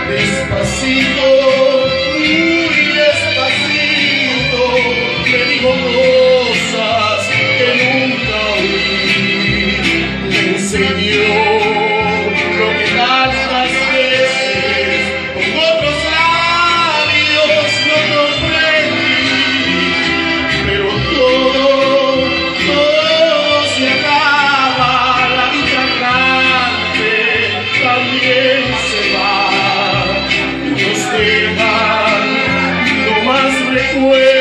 Despacito, muy despacito, me dijo cosas que nunca oí. Me enseñó lo que tantas veces con otros labios no comprendí. Pero todo se acaba, la vida grande también se va. Nos dejan no más recuerdos.